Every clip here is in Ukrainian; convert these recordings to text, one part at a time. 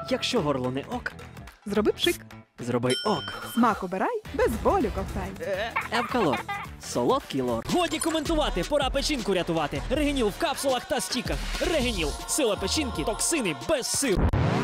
Якщо горло не ок, Зроби пшик. зроби ок. Смак обирай, без болю ковтай. Евкалор. Солодкий лор. Годі коментувати, пора печінку рятувати. Регеніл в капсулах та стіках. Регеніл – сила печінки, токсини без сиру.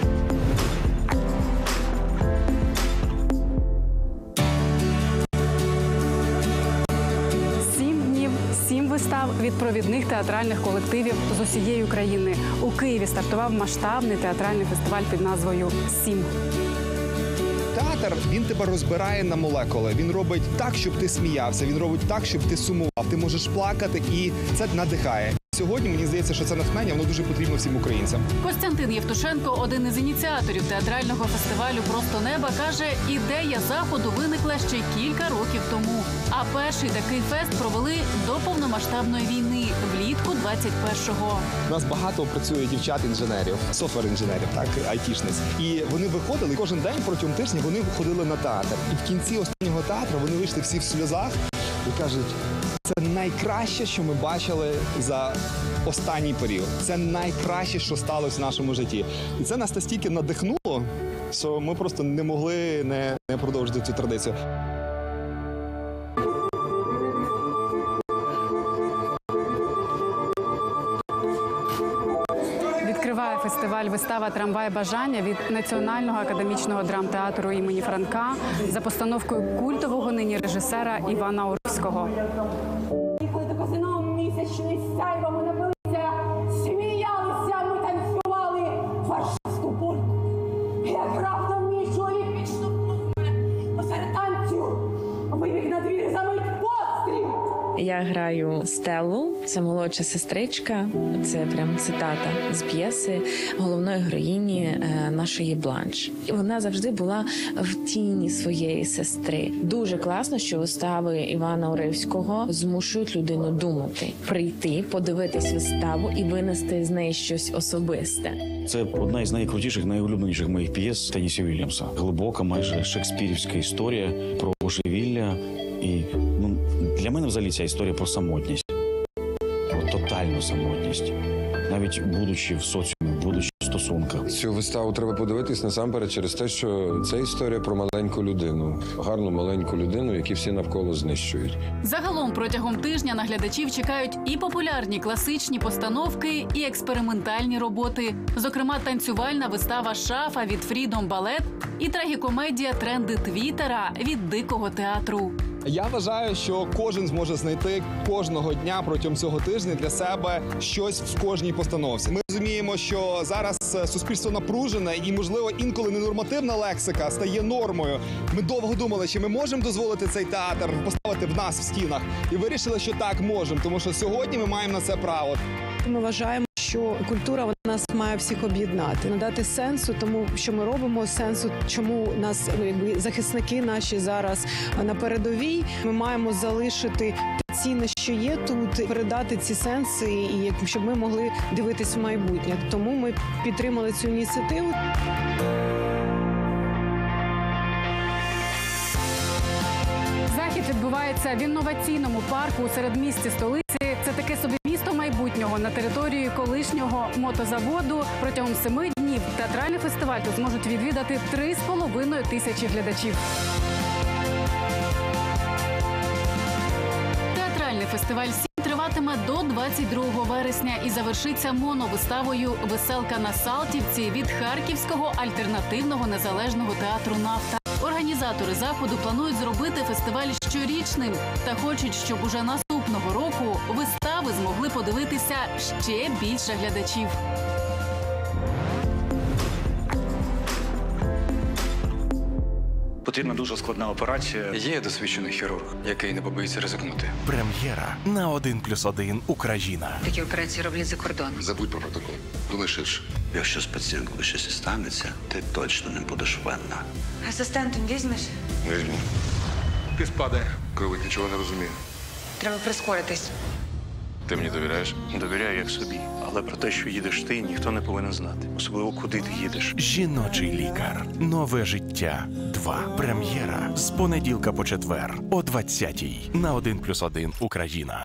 Сім вистав від провідних театральних колективів з усієї України. У Києві стартував масштабний театральний фестиваль під назвою «Сім». Театр, він тебе розбирає на молекули. Він робить так, щоб ти сміявся, він робить так, щоб ти сумував. Ти можеш плакати, і це надихає. Сьогодні, мені здається, що це натхнення, воно дуже потрібно всім українцям. Костянтин Євтушенко, один із ініціаторів театрального фестивалю «Просто неба», каже, ідея заходу виникла ще кілька років тому. А перший такий фест провели до повномасштабної війни, влітку 21-го. У нас багато працює дівчат-інженерів, софтвер-інженерів, так, айтішниць. І вони виходили, кожен день протягом тижня вони ходили на театр. І в кінці останнього театру вони вийшли всі в сльозах і кажуть, це найкраще, що ми бачили за останній період. Це найкраще, що сталося в нашому житті. І це нас настільки надихнуло, що ми просто не могли не продовжити цю традицію. Відкриває фестиваль вистава «Трамвай бажання» від Національного академічного драмтеатру імені Франка за постановкою культового нині режисера Івана Уривського. Коли до казино місячний сяйво ми напилися, сміялися, ми танцювали фашистську польку. Як раптом мій чоловік підштовхнув мене посеред танцю, вибіг на двір замить постріл. Я граю Стеллу, це молодша сестричка, це прям цитата з п'єси головної героїні нашої Бланш. Вона завжди була в тіні своєї сестри. Дуже класно, що вистави Івана Уривського змушують людину думати, прийти, подивитись виставу і винести з неї щось особисте. Це одна із найкрутіших, найулюбленіших моїх п'єс Теннісі Вільямса. Глибока, майже шекспірівська історія про божевілля. І для мене взагалі ця історія про самотність, про тотальну самотність, навіть будучи в соціумі, будучи в стосунках. Цю виставу треба подивитись насамперед через те, що це історія про маленьку людину, гарну маленьку людину, яку всі навколо знищують. Загалом протягом тижня на глядачів чекають і популярні класичні постановки, і експериментальні роботи. Зокрема, танцювальна вистава «Шафа» від Freedom Ballet і трагікомедія «Тренди Твіттера» від Дикого театру. Я вважаю, що кожен зможе знайти кожного дня протягом цього тижня для себе щось в кожній постановці. Ми розуміємо, що зараз суспільство напружене і, можливо, інколи ненормативна лексика стає нормою. Ми довго думали, чи ми можемо дозволити цей театр поставити в нас в стінах. І вирішили, що так, можемо, тому що сьогодні ми маємо на це право. Ми вважаємо, що культура нас має всіх об'єднати, надати сенсу тому, що ми робимо, сенсу, чому нас захисники наші зараз на передовій. Ми маємо залишити те цінне, що є тут, передати ці сенси, і щоб ми могли дивитись в майбутнє. Тому ми підтримали цю ініціативу. Захід відбувається в інноваційному парку у середмісті столиці. Це таке собі місто майбутнього на території колишнього мотозаводу. Протягом 7 днів театральний фестиваль тут зможуть відвідати 3,5 тисячі глядачів. Театральний фестиваль «Сім» триватиме до 22 вересня і завершиться моновиставою «Веселка на Салтівці» від Харківського альтернативного незалежного театру «Нафта». Організатори заходу планують зробити фестиваль щорічним та хочуть, щоб уже наступного року вистави змогли подивитися ще більше глядачів. Потрібна дуже складна операція. Є досвідчений хірург, який не побоїться ризикнути. Прем'єра на 1+1 Україна. Такі операції роблять за кордоном. Забудь про протокол. Думай ширше. Якщо з пацієнткою щось і станеться, ти точно не будеш винна. Асистентом візьмеш? Візьму. Ти спадає. Кровик нічого не розуміє. Треба прискоритись. Ти мені довіряєш? Довіряю як собі. Але про те, що їдеш ти, ніхто не повинен знати. Особливо, куди ти їдеш. Жіночий лікар. Нове життя 2. Прем'єра з понеділка по четвер о 20-й на 1+1 Україна.